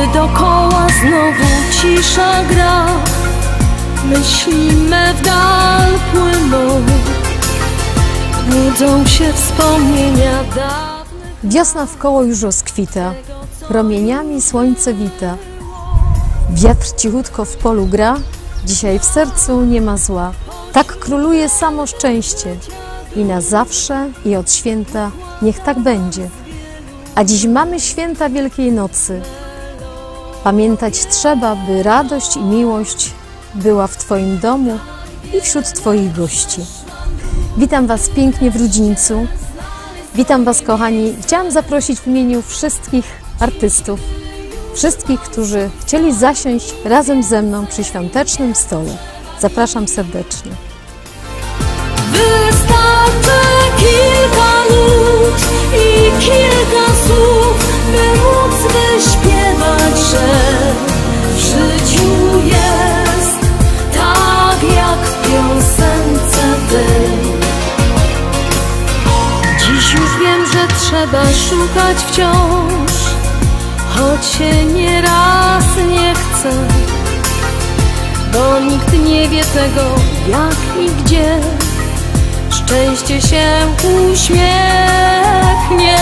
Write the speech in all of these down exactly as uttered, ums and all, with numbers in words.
dokoła znowu cisza gra, myśli me w dal płyną, budzą się wspomnienia dawnych. Wiosna wkoło już rozkwita, promieniami słońce wita. Wiatr cichutko w polu gra, dzisiaj w sercu nie ma zła. Tak króluje samo szczęście i na zawsze i od święta niech tak będzie. A dziś mamy święta Wielkiej Nocy. Pamiętać trzeba, by radość i miłość była w Twoim domu i wśród Twoich gości. Witam Was pięknie w Rudzińcu. Witam Was, kochani. Chciałam zaprosić w imieniu wszystkich artystów, wszystkich, którzy chcieli zasiąść razem ze mną przy świątecznym stole. Zapraszam serdecznie. Wystarczy kilka nut i kilka słów, by móc wyśpiewać, że w życiu jest tak jak w piosence tej. Dziś już wiem, że trzeba szukać wciąż, choć się nieraz nie chce, bo nikt nie wie tego, jak i gdzie szczęście się uśmiechnie.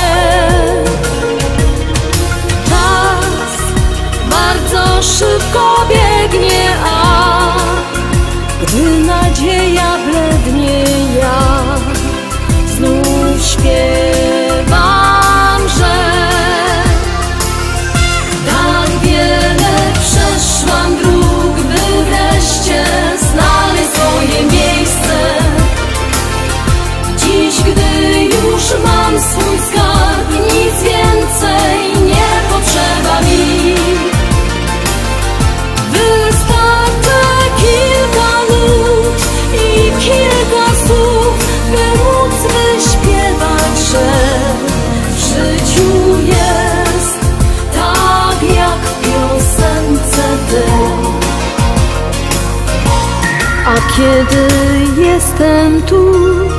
Czas bardzo szybko biegnie, a gdy nadzieja blednie, ja znów śpiewam, że tak wiele przeszłam dróg, by wreszcie znaleźć swoje miejsce. Dziś, gdy już mam swój skarb, nic więcej nie potrzeba mi. Wystarczy kilka nut i kilka słów, by móc wyśpiewać, że w życiu jest tak jak w piosence tej. A kiedy jestem tu,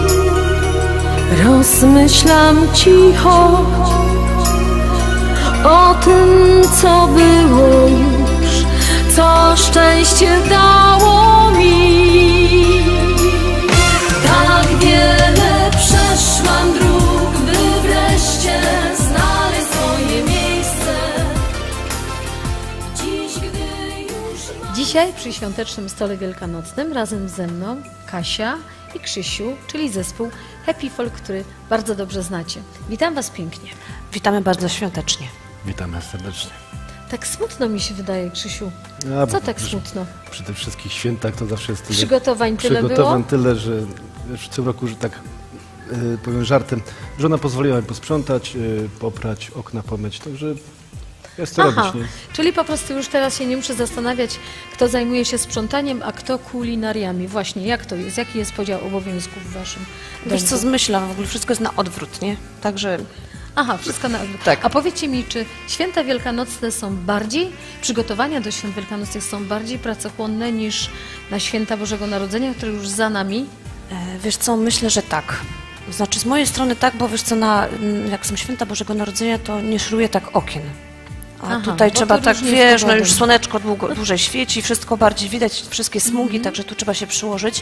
rozmyślam cicho o tym, co było już, co szczęście dało mi. Tak wiele przeszłam dróg, by wreszcie znaleźć swoje miejsce. Dziś, gdy już mam... Dzisiaj przy świątecznym stole wielkanocnym razem ze mną Kasia i Krzysiu, czyli zespół Happy Folk, który bardzo dobrze znacie. Witam Was pięknie. Witamy bardzo świątecznie. Witamy serdecznie. Tak smutno mi się wydaje, Krzysiu. A, Co tak przy, smutno? Przy tych wszystkich świętach to zawsze jest tyle... Przygotowań tyle Przygotowań było? tyle, że w tym roku, że tak yy, powiem żartem, żona pozwoliła mi posprzątać, yy, poprać, okna pomyć, także jest co Aha, robić, nie? czyli po prostu już teraz się nie muszę zastanawiać, kto zajmuje się sprzątaniem, a kto kulinariami. Właśnie, jak to jest? Jaki jest podział obowiązków w Waszym Wiesz domu? co, zmyślam, w ogóle wszystko jest na odwrót, nie? Także... Aha, wszystko na odwrót. Tak. A powiedzcie mi, czy święta wielkanocne są bardziej, przygotowania do świąt wielkanocnych są bardziej pracochłonne niż na święta Bożego Narodzenia, które już za nami? E, wiesz co, myślę, że tak. Znaczy z mojej strony tak, bo wiesz co, na, jak są święta Bożego Narodzenia, to nie szruję tak okien. A Aha, tutaj bo trzeba to tak, różnie z wiesz, no pogodą. już słoneczko długo, dłużej świeci, wszystko bardziej widać, wszystkie smugi, Mhm. także tu trzeba się przyłożyć.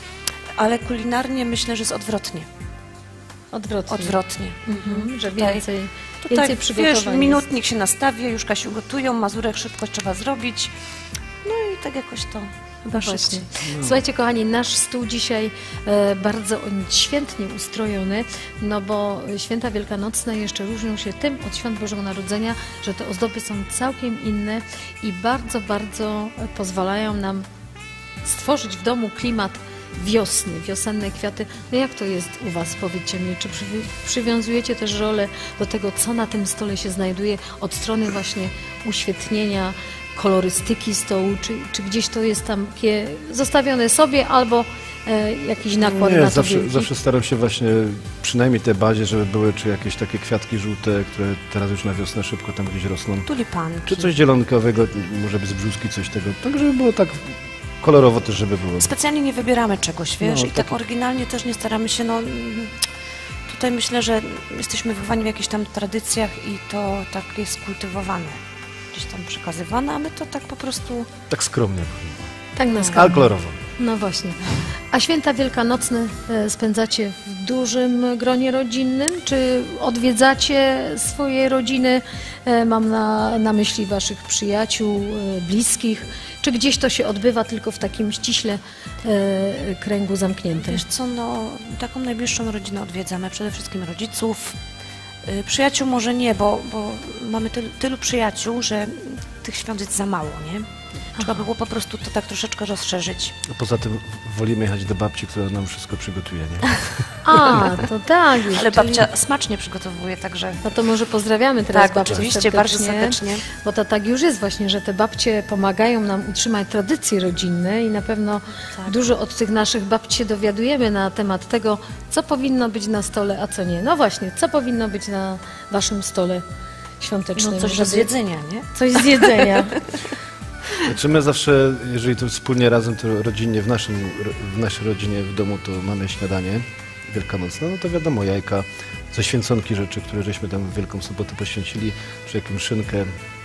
Ale kulinarnie myślę, że jest odwrotnie. Odwrotnie. Odwrotnie. Mhm, że Tutaj- więcej, Tutaj, więcej przygotowań wiesz, jest. minutnik się nastawia, już Kasiu gotują, mazurek szybko trzeba zrobić. No i tak jakoś to chyba Właśnie. szybciej. Słuchajcie, kochani, nasz stół dzisiaj e, bardzo świętnie ustrojony, no bo święta wielkanocne jeszcze różnią się tym od świąt Bożego Narodzenia, że te ozdoby są całkiem inne i bardzo, bardzo pozwalają nam stworzyć w domu klimat wiosny, wiosenne kwiaty. No jak to jest u Was, powiedzcie mi, czy przywi- przywiązujecie też rolę do tego, co na tym stole się znajduje, od strony właśnie uświetnienia, kolorystyki stołu, czy, czy gdzieś to jest tam takie zostawione sobie, albo e, jakiś nakład Nie, na to zawsze, wielki? zawsze staram się właśnie, przynajmniej te bazie, żeby były, czy jakieś takie kwiatki żółte, które teraz już na wiosnę szybko tam gdzieś rosną. Tulipanki. Czy coś zielonkowego, może bez brzuski, coś tego. Tak, żeby było tak kolorowo też, żeby było. Specjalnie nie wybieramy czegoś, wiesz, No, i tak taki- oryginalnie też nie staramy się, no tutaj myślę, że jesteśmy wychowani w jakichś tam tradycjach i to tak jest kultywowane. gdzieś tam przekazywane, a my to tak po prostu... Tak skromnie. Tak na Ale skalę. kolorowo. No właśnie. A święta wielkanocne e, spędzacie w dużym gronie rodzinnym? Czy odwiedzacie swoje rodziny? E, Mam na, na myśli waszych przyjaciół, e, bliskich. Czy gdzieś to się odbywa tylko w takim ściśle e, kręgu zamkniętym? Wiesz co, no taką najbliższą rodzinę odwiedzamy, przede wszystkim rodziców. Y, Przyjaciół może nie, bo, bo mamy tylu, tylu przyjaciół, że tych świąt jest za mało, nie? Trzeba było po prostu to tak troszeczkę rozszerzyć. A poza tym wolimy jechać do babci, która nam wszystko przygotuje, nie? A, to tak. Już, Ale czyli- babcia smacznie przygotowuje, także... No to może pozdrawiamy teraz Tak, babcię oczywiście, serdecznie, bardzo serdecznie. Bo to tak już jest właśnie, że te babcie pomagają nam utrzymać tradycje rodzinne i na pewno Tak. dużo od tych naszych babci się dowiadujemy na temat tego, co powinno być na stole, a co nie. No właśnie, co powinno być na waszym stole świątecznym? No coś do żeby- zjedzenia, nie? Coś z jedzenia. Znaczy my zawsze, jeżeli to wspólnie razem, to rodzinnie, w, naszym, w naszej rodzinie w domu to mamy śniadanie wielkanocne, no to wiadomo, jajka, ze święconki rzeczy, które żeśmy tam w Wielką Sobotę poświęcili, czy jakąś szynkę,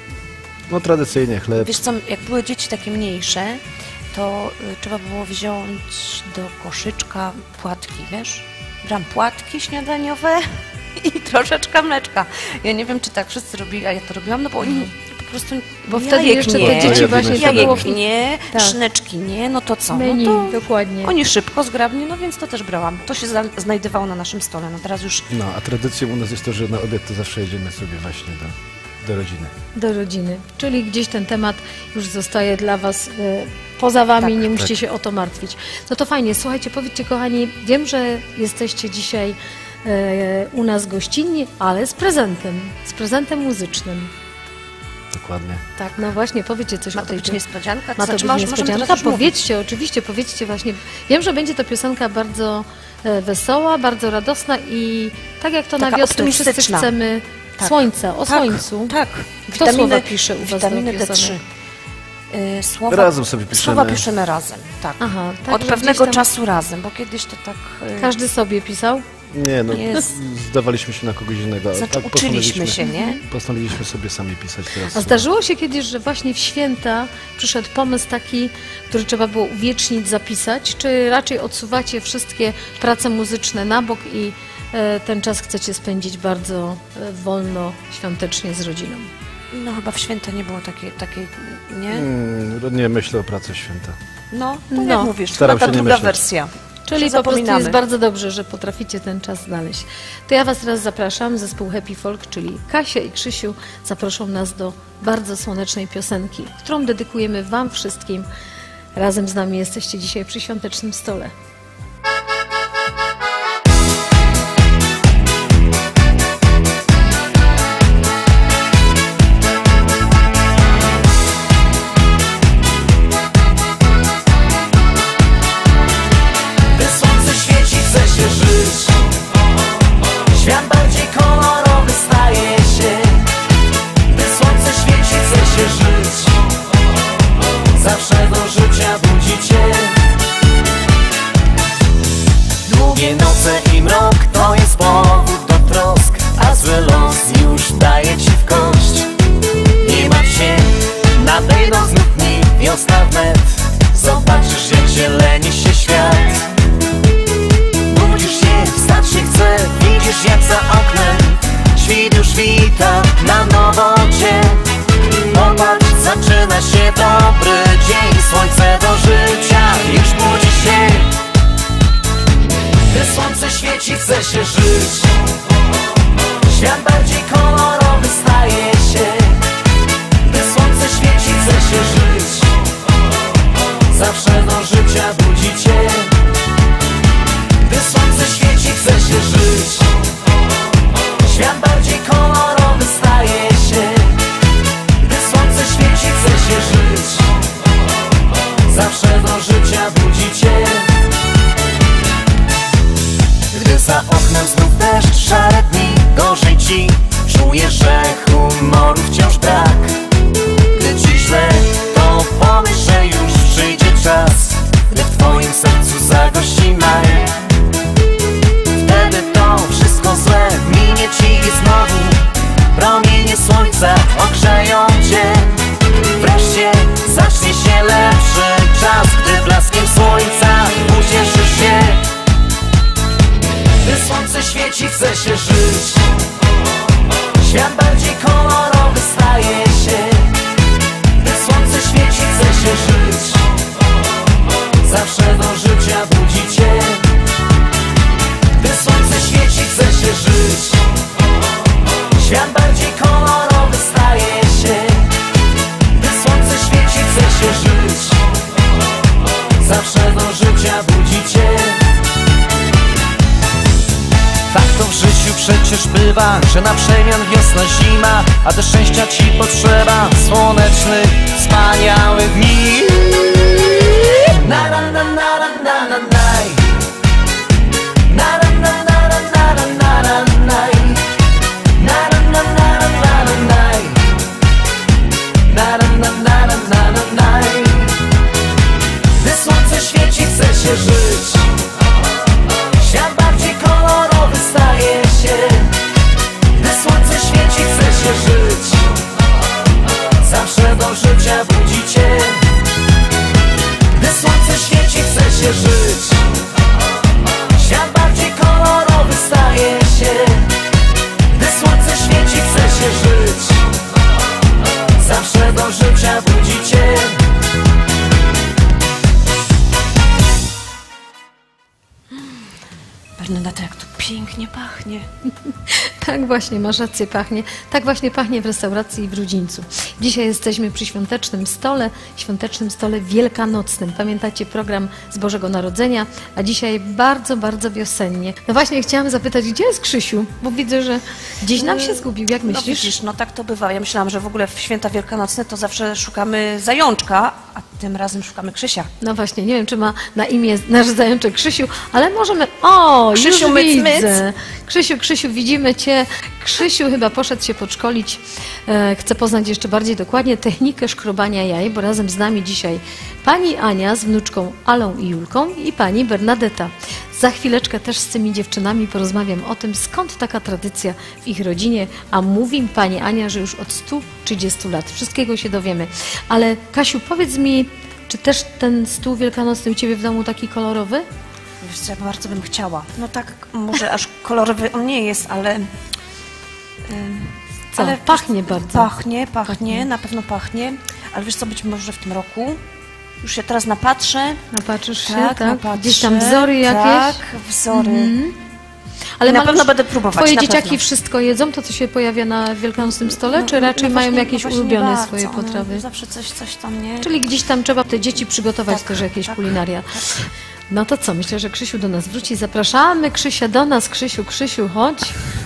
no tradycyjnie chleb. Wiesz co, jak były dzieci takie mniejsze, to y, trzeba było wziąć do koszyczka płatki, wiesz? Brałam płatki śniadaniowe i troszeczkę mleczka. Ja nie wiem, czy tak wszyscy robili, a ja to robiłam, no bo oni po prostu... Bo wtedy jajek jeszcze nie, te dzieci Jajek właśnie nie, to było jajek nie, Tak. szyneczki nie, no to co? menu, No to dokładnie. oni szybko, zgrabnie, no więc to też brałam. To się za- znajdowało na naszym stole, no teraz już... No, a tradycją u nas jest to, że na obiad to zawsze jedziemy sobie właśnie do, do rodziny. Do rodziny. Czyli gdzieś ten temat już zostaje dla was e, poza wami, Tak, nie musicie tak. się o to martwić. No to fajnie. Słuchajcie, powiedzcie kochani, wiem, że jesteście dzisiaj e, u nas gościnni, ale z prezentem, z prezentem muzycznym. Dokładnie. Tak, no właśnie, powiedzcie coś Ma o to tej być niespodzianka? Ma to znaczy, być może- możemy niespodzianka. teraz już mówić. Powiedzcie, oczywiście, powiedzcie właśnie. Wiem, że będzie to piosenka bardzo e, wesoła, bardzo radosna i tak jak to na Taka wiosnę wszyscy optymistyczna. chcemy Tak. słońca, o Tak, słońcu. Tak. Kto słowa pisze u was do Witaminy D piosenek? trzy. Y, Słowa, Razem sobie piszemy. Słowa piszemy razem, tak. Aha, tak, Od że pewnego gdzieś tam czasu razem, bo kiedyś to tak... y, Każdy sobie pisał? Nie, no Jest. zdawaliśmy się na kogoś innego. ale Znaczy tak uczyliśmy się, nie? Postanowiliśmy sobie sami pisać teraz. A zdarzyło się kiedyś, że właśnie w święta przyszedł pomysł taki, który trzeba było uwiecznić, zapisać, czy raczej odsuwacie wszystkie prace muzyczne na bok i e, ten czas chcecie spędzić bardzo e, wolno, świątecznie z rodziną? No chyba w święta nie było takiej, takiej nie? Mm, nie myślę o pracy święta. No, tak No. jak mówisz, Staram chyba ta się nie druga myśleć. wersja. Czyli Że po prostu zapominamy. jest bardzo dobrze, że potraficie ten czas znaleźć. To ja was teraz zapraszam, zespół Happy Folk, czyli Kasia i Krzysiu zaproszą nas do bardzo słonecznej piosenki, którą dedykujemy wam wszystkim. Razem z nami jesteście dzisiaj przy świątecznym stole. Gdy słońce świeci, chce się żyć. Świat bardziej kolorowy staje się. Gdy słońce świeci, chce się żyć. Zawsze do życia budzi cię. Długie noce i mrok to jest powód do trosk, a zły los już daje ci w kość. Nie martw się, nadejdą znów dni, wiosna wnet. Zobaczysz, jak zieleni się świat. Budzisz się, wstać się chce, widzisz jak za oknem świt już wita na nowo cię. Popatrz, zaczyna się dobry dzień, słońce do życia już budzi się. Gdy słońce świeci, chce się żyć. Świat bardziej kolorowy staje się. Gdy słońce świeci, chce się żyć. Zawsze do życia budzi cię. Gdy słońce świeci, chce się żyć. Świat bardziej kolorowy staje się. Gdy słońce świeci, chce się żyć. Zawsze do życia budzi cię. Gdy za oknem znów deszcz się żyć. Świat bardziej kolorowy staje się, gdy słońce świeci, chce się żyć. Zawsze do życia budzi cię, gdy słońce świeci, chce się żyć. Świat bardziej kolorowy staje się, gdy słońce świeci, chce się żyć. Zawsze do życia budzi cię. Tak to w życiu przecież bywa, że na przemian wiosna, zima, a do szczęścia ci potrzeba słonecznych, wspaniałych dni. Na na na na na na na naj. Na na na na na na na na naj. Na na na na na na na naj. Na na na na na na na naj. Gdy słońce świeci, chce się żyć. Świat bardziej kolorowy staje się, gdy słońce świeci, chce się żyć. Zawsze do życia budzi cię, gdy słońce świeci, chce się żyć. Świat bardziej kolorowy staje się, gdy słońce świeci, chce się żyć. Zawsze do życia budzi cię. Bernadetta, jak to pięknie pachnie. Tak właśnie, masz rację, pachnie. Tak właśnie pachnie w restauracji w Rudzińcu. Dzisiaj jesteśmy przy świątecznym stole, świątecznym stole wielkanocnym. Pamiętacie program z Bożego Narodzenia, a dzisiaj bardzo, bardzo wiosennie. No właśnie, chciałam zapytać, gdzie jest Krzysiu? Bo widzę, że gdzieś nam się zgubił. Jak No myślisz? widzisz, no tak to bywa. Ja myślałam, że w ogóle w święta wielkanocne to zawsze szukamy zajączka, a tym razem szukamy Krzysia. No właśnie, nie wiem, czy ma na imię nasz zajączek Krzysiu, ale możemy... O, Krzysiu, już myc, widzę. myc. Krzysiu, Krzysiu, widzimy Cię. Krzysiu chyba poszedł się podszkolić. E, chce poznać jeszcze bardziej dokładnie technikę szkrobania jaj, bo razem z nami dzisiaj pani Ania z wnuczką Alą i Julką i pani Bernadetta. Za chwileczkę też z tymi dziewczynami porozmawiam o tym, skąd taka tradycja w ich rodzinie, a mówi mi pani Ania, że już od stu trzydziestu lat. Wszystkiego się dowiemy. Ale Kasiu, powiedz mi, czy też ten stół wielkanocny u Ciebie w domu taki kolorowy? Wiesz co, ja bardzo bym chciała. No tak, może aż kolorowy on nie jest, ale... ym, Co? ale Pachnie bardzo. Pachnie, pachnie, na pewno pachnie. Ale wiesz co, być może w tym roku... Już się teraz napatrzę. Napatrzysz się, Tak, tak? napatrzę. Gdzieś tam wzory jakieś? Tak, wzory. Mhm. Ale na Malusz, pewno będę próbować, Twoje na dzieciaki pewno. wszystko jedzą, to co się pojawia na wielkanocnym stole, No, czy raczej no mają właśnie- jakieś no właśnie ulubione nie bardzo. swoje One potrawy? Zawsze coś, coś tam, nie? Czyli gdzieś tam trzeba te dzieci przygotować Tak, też jakieś tak, kulinaria. No to co, myślę, że Krzysiu do nas wróci. Zapraszamy Krzysia do nas. Krzysiu, Krzysiu, chodź.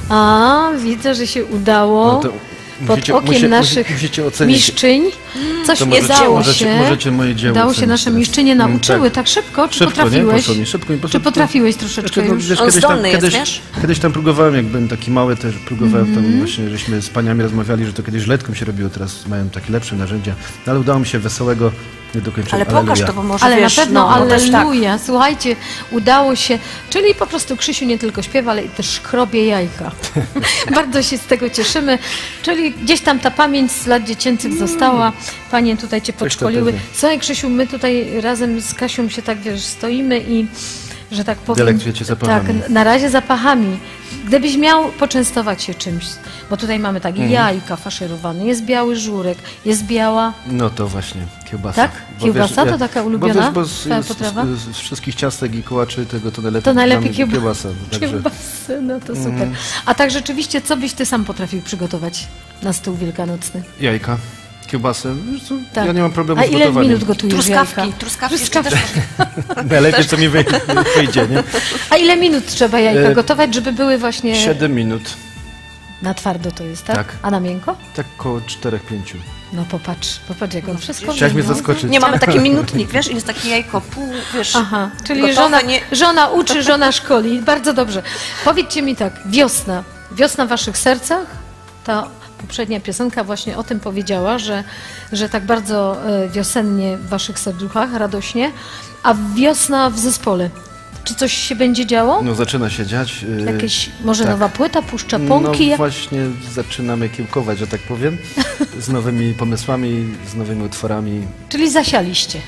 A, widzę, że się udało. No to Pod musicie- okiem musi- naszych musicie ocenić. miszczyń. Coś To nie możecie- dało możecie- się. możecie moje dzieło Dało się ocenić nasze teraz. miszczynie Mm, nauczyły. tak. Tak szybko? Czy Szybko, nie? potrafiłeś? Poszło mi szybko mi poszło. Czy potrafiłeś troszeczkę Znaczy, no, już? wiesz, On kiedyś tam, zdolny jest, kiedyś, wiesz? kiedyś tam próbowałem, jak byłem taki mały, też próbowałem Mhm. tam właśnie, żeśmy z paniami rozmawiali, że to kiedyś letką się robiło, teraz mają takie lepsze narzędzia, no, ale udało mi się wesołego nie dokończyć. Ale pokaż to, bo może Ale wiesz, na pewno, no, bo też tak. alleluja. Słuchajcie, udało się. Czyli po prostu Krzysiu nie tylko śpiewa, ale i też szkrobie jajka. Bardzo się z tego cieszymy. Czyli gdzieś tam ta pamięć z lat dziecięcych została. Panie tutaj Cię to podszkoliły. pewnie. Słuchaj Krzysiu, my tutaj razem z Kasią się tak, wiesz, stoimy i że tak powiem... Delektujecie zapachami. Tak, na razie zapachami. Gdybyś miał poczęstować się czymś, bo tutaj mamy tak Mhm. jajka faszerowane, jest biały żurek, jest biała... No to właśnie, kiełbasa. Tak? Bo Kiełbasa wiesz, to taka Bo, ulubiona wiesz, bo z, twoja z, potrawa? z, z wszystkich ciastek i kołaczy tego to najlepiej, To najlepiej dla mnie kiełba- kiełbasa. Także Kiełbasy, no to super. A tak rzeczywiście, co byś Ty sam potrafił przygotować na stół wielkanocny? jajka, kiełbasę, wiesz co, Tak. ja nie mam problemu A z ile gotowaniem. minut gotujesz Truskawki, jajka? truskawki jeszcze też Najlepiej, co mi wyjdzie, wyjdzie nie? A ile minut trzeba jajka E, gotować, żeby były właśnie... Siedem minut, Na twardo to jest, tak? Tak. A na miękko? tak koło czterech, pięciu. No popatrz, popatrz jak on wszystko Chciałaś mnie wie, no. zaskoczyć. Nie, mamy taki minutnik, wiesz, i jest takie jajko pół, wiesz, Aha, czyli gotowe, żona, nie... żona uczy, żona szkoli. Bardzo dobrze. Powiedzcie mi tak, wiosna. Wiosna w waszych sercach? Ta poprzednia piosenka właśnie o tym powiedziała, że, że tak bardzo e, wiosennie w waszych serduchach, radośnie, a wiosna w zespole. Czy coś się będzie działo? No zaczyna się dziać. y, Jakieś, może tak. nowa płyta, puszcza pąki? No właśnie zaczynamy kiełkować, że tak powiem, z nowymi pomysłami, z nowymi utworami. Czyli zasialiście. Tak.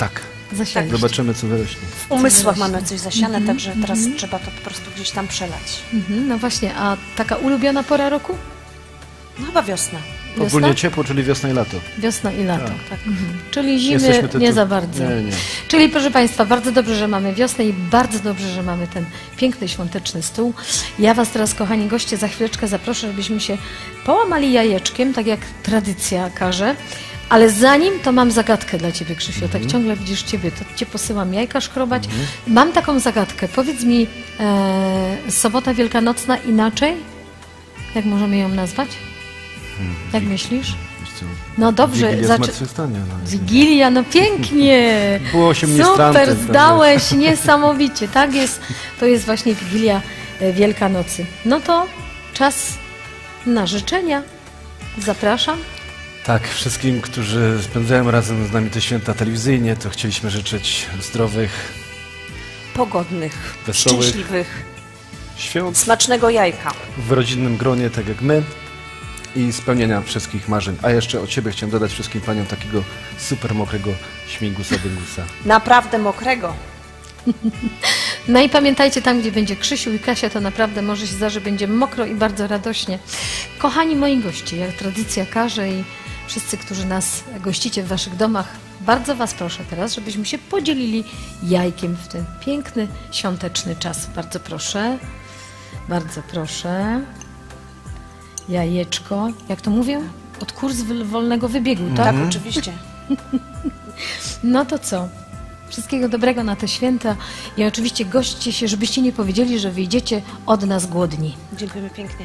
zasialiście. Zobaczymy, co wyrośnie. W umysłach Wyrośnie. mamy coś zasiane, Mhm, także teraz mhm. trzeba to po prostu gdzieś tam przelać. Mhm, no właśnie, a taka ulubiona pora roku? No chyba wiosna. Wiosna? Ogólnie ciepło, czyli wiosna i lato. Wiosna i lato. Tak. Mhm. Czyli zimy Jesteśmy tu- nie tu- za bardzo. Nie, nie. Czyli proszę Państwa, bardzo dobrze, że mamy wiosnę i bardzo dobrze, że mamy ten piękny świąteczny stół. Ja Was teraz, kochani goście, za chwileczkę zaproszę, żebyśmy się połamali jajeczkiem, tak jak tradycja każe. Ale zanim, to mam zagadkę dla Ciebie, Krzysiu. Tak ciągle widzisz Ciebie, to Cię posyłam jajka szkrobać. Mam taką zagadkę. Powiedz mi, e, sobota wielkanocna inaczej? Jak możemy ją nazwać? Jak myślisz? Wiesz co, No dobrze, Wigilia zaczy... zmartwychwstania. No. Wigilia, no pięknie! Było osiem Super, ministrantem, także- zdałeś, niesamowicie. Tak jest, to jest właśnie Wigilia e, Wielkanocy. No to czas na życzenia. Zapraszam. Tak, wszystkim, którzy spędzają razem z nami te święta telewizyjnie, to chcieliśmy życzyć zdrowych Pogodnych, Wesołych. szczęśliwych, świąt smacznego jajka. w rodzinnym gronie, tak jak my, i spełnienia wszystkich marzeń. A jeszcze od Ciebie chciałem dodać wszystkim paniom takiego super mokrego śmigusa dyngusa. Naprawdę mokrego. No i pamiętajcie, tam gdzie będzie Krzysiu i Kasia, to naprawdę może się zdarzy, będzie mokro i bardzo radośnie. Kochani moi goście, jak tradycja każe i wszyscy, którzy nas gościcie w Waszych domach, bardzo Was proszę teraz, żebyśmy się podzielili jajkiem w ten piękny, świąteczny czas. Bardzo proszę, bardzo proszę. Jajeczko, jak to mówię? Od kurs wolnego wybiegu, tak? Tak, oczywiście. No to co? Wszystkiego dobrego na te święta i oczywiście gośćcie się, żebyście nie powiedzieli, że wyjdziecie od nas głodni. Dziękujemy pięknie.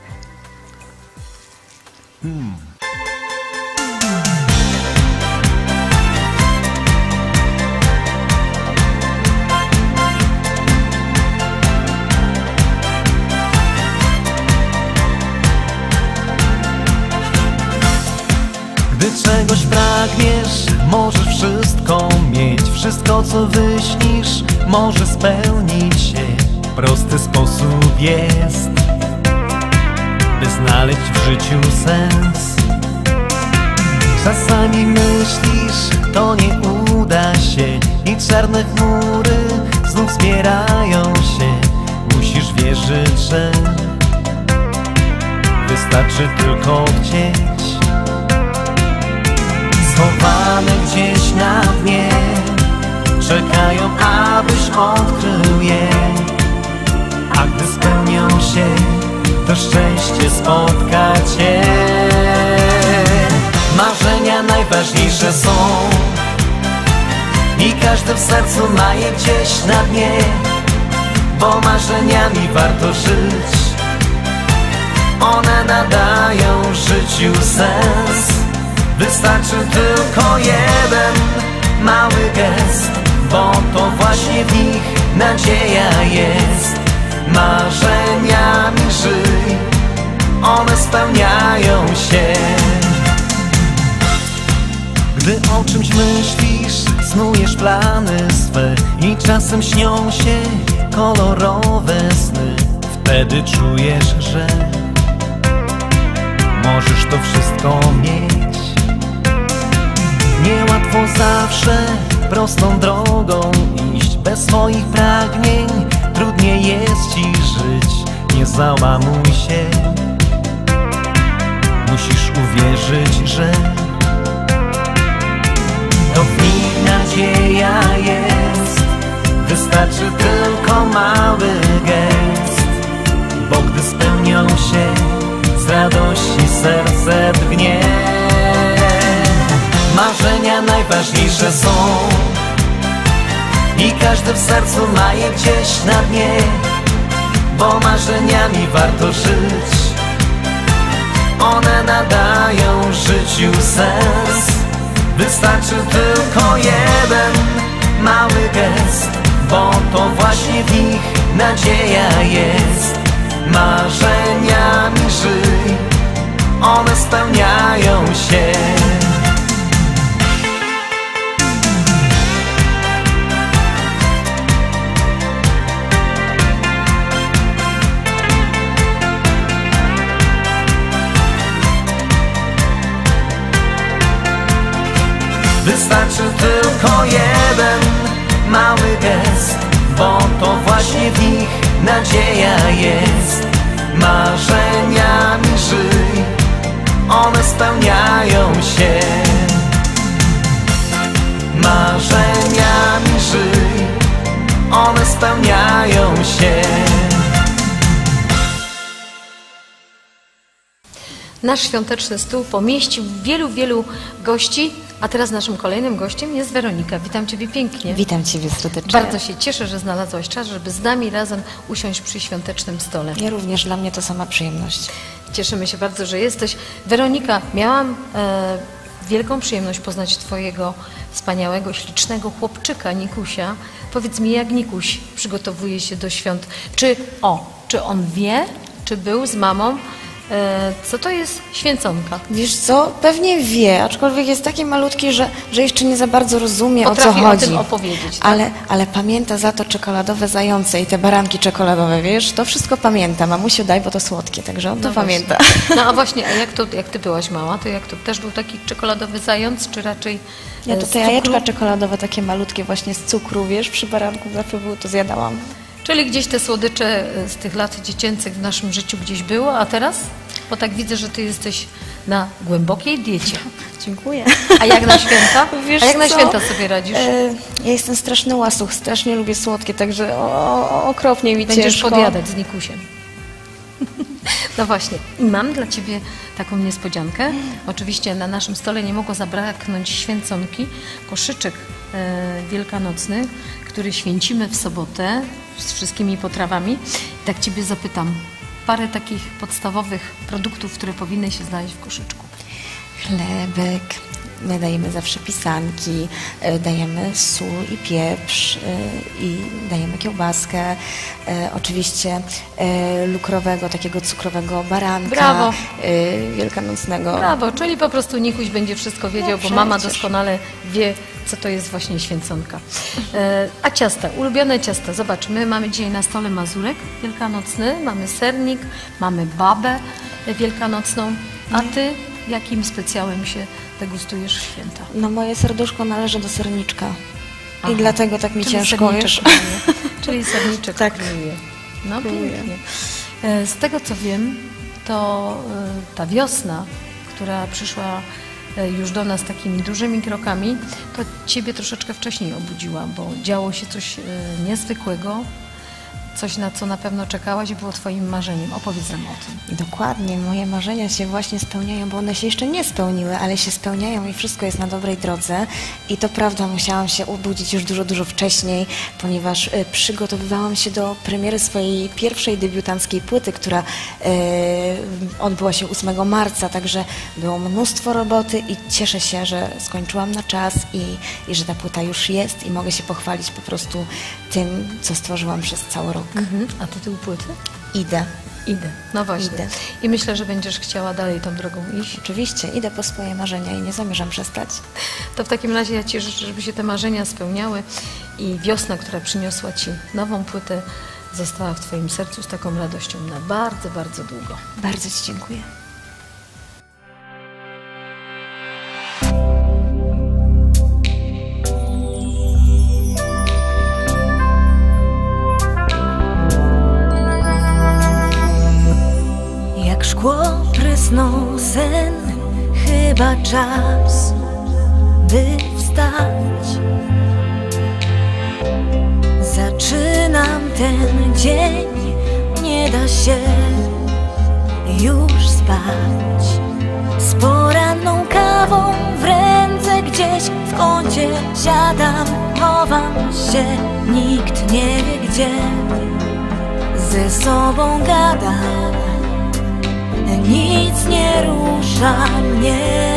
Gdy czegoś pragniesz, możesz wszystko mieć. Wszystko, co wyśnisz, może spełnić się. Prosty sposób jest, by znaleźć w życiu sens. Czasami myślisz, to nie uda się i czarne chmury znów zbierają się. Musisz wierzyć, że wystarczy tylko chcieć. Schowane gdzieś na dnie czekają, abyś odkrył je. A gdy spełnią się, to szczęście spotka cię. Marzenia najważniejsze są i każdy w sercu ma je gdzieś na dnie, bo marzeniami warto żyć. One nadają życiu sens. Wystarczy tylko jeden mały gest, bo to właśnie w nich nadzieja jest. Marzeniami żyj, one spełniają się. Gdy o czymś myślisz, snujesz plany swe i czasem śnią się kolorowe sny. Wtedy czujesz, że możesz to wszystko mieć. Niełatwo zawsze prostą drogą iść. Bez swoich pragnień trudniej jest ci żyć. Nie załamuj się, musisz uwierzyć, że to w nich nadzieja jest. Wystarczy tylko mały gest, bo gdy spełnią się, z radości serce drgnie. Marzenia najważniejsze są i każdy w sercu ma je gdzieś na dnie, bo marzeniami warto żyć. One nadają życiu sens. Wystarczy tylko jeden mały gest, bo to właśnie w nich nadzieja jest. Marzeniami żyj, one spełniają się. Wystarczy tylko jeden nie w nich nadzieja jest. Marzeniami żyj, one spełniają się. Marzeniami żyj, one spełniają się. Nasz świąteczny stół pomieścił wielu, wielu gości, a teraz naszym kolejnym gościem jest Weronika. Witam Ciebie pięknie. Witam Ciebie serdecznie. Bardzo się cieszę, że znalazłaś czas, żeby z nami razem usiąść przy świątecznym stole. Ja również, dla mnie to sama przyjemność. Cieszymy się bardzo, że jesteś. Weronika, miałam e, wielką przyjemność poznać Twojego wspaniałego, ślicznego chłopczyka, Nikusia. Powiedz mi, jak Nikuś przygotowuje się do świąt? Czy, o, czy on wie, czy był z mamą? Co to jest święconka? Wiesz co, pewnie wie, aczkolwiek jest taki malutki, że, że jeszcze nie za bardzo rozumie, Potrafi o co chodzi. o tym opowiedzieć. Tak? Ale, ale pamięta za to czekoladowe zające i te baranki czekoladowe, wiesz? To wszystko pamięta. Mamusiu, daj, bo to słodkie, także on to no pamięta. No a właśnie, a jak, to, jak Ty byłaś mała, to jak to też był taki czekoladowy zając, czy raczej Ja to z te jajeczka cukru? czekoladowe, takie malutkie właśnie z cukru, wiesz, przy baranku zawsze były, to zjadałam. Czyli gdzieś te słodycze z tych lat dziecięcych w naszym życiu gdzieś było, a teraz? Bo tak widzę, że Ty jesteś na głębokiej diecie. Dziękuję. A jak na święta? Wiesz a jak na co? święta sobie radzisz? E, ja jestem straszny łasuch, strasznie lubię słodkie, także o, o, okropnie mi Będziesz ciężko. podjadać z Nikusiem. No właśnie. I mam dla Ciebie taką niespodziankę. Oczywiście na naszym stole nie mogło zabraknąć święconki, koszyczek e, wielkanocny, który święcimy w sobotę z wszystkimi potrawami. I tak Ciebie zapytam, parę takich podstawowych produktów, które powinny się znaleźć w koszyczku. Chlebek, my dajemy zawsze pisanki, e, dajemy sól i pieprz e, i dajemy kiełbaskę, e, oczywiście e, lukrowego, takiego cukrowego baranka. Brawo. E, wielkanocnego. Brawo, czyli po prostu Nikuś będzie wszystko wiedział, No bo mama przecież. doskonale wie, co to jest właśnie święconka. E, a ciasta, ulubione ciasta. Zobacz, my mamy dzisiaj na stole mazurek wielkanocny, mamy sernik, mamy babę wielkanocną, a Ty jakim specjałem się degustujesz w święta? No moje serduszko należy do serniczka Aha. i dlatego tak mi Czyli ciężko serniczek jest. króluje. Czyli serniczek Tak. króluje. No Króluje. pięknie. E, Z tego co wiem, to e, ta wiosna, która przyszła e, już do nas takimi dużymi krokami, to Ciebie troszeczkę wcześniej obudziła, bo działo się coś e, niezwykłego, coś na co na pewno czekałaś i było Twoim marzeniem. Opowiedz nam o tym. Dokładnie, moje marzenia się właśnie spełniają, bo one się jeszcze nie spełniły, ale się spełniają i wszystko jest na dobrej drodze. I to prawda, musiałam się obudzić już dużo, dużo wcześniej, ponieważ y, przygotowywałam się do premiery swojej pierwszej debiutanckiej płyty, która y, odbyła się ósmego marca, także było mnóstwo roboty i cieszę się, że skończyłam na czas i, i że ta płyta już jest i mogę się pochwalić po prostu tym, co stworzyłam przez cały rok. Mhm. A tytuł płyty? Idę. Idę. No właśnie. Idę. I myślę, że będziesz chciała dalej tą drogą iść. Oczywiście, idę po swoje marzenia i nie zamierzam przestać. To w takim razie ja Ci życzę, żeby się te marzenia spełniały i wiosna, która przyniosła Ci nową płytę, została w Twoim sercu z taką radością na bardzo, bardzo długo. Bardzo Ci dziękuję. Jak szkło prysnął sen, chyba czas, by wstać. Zaczynam ten dzień, nie da się już spać. Z poranną kawą w ręce gdzieś w kącie siadam, chowam się, nikt nie wie gdzie. Ze sobą gadam, nic nie rusza mnie.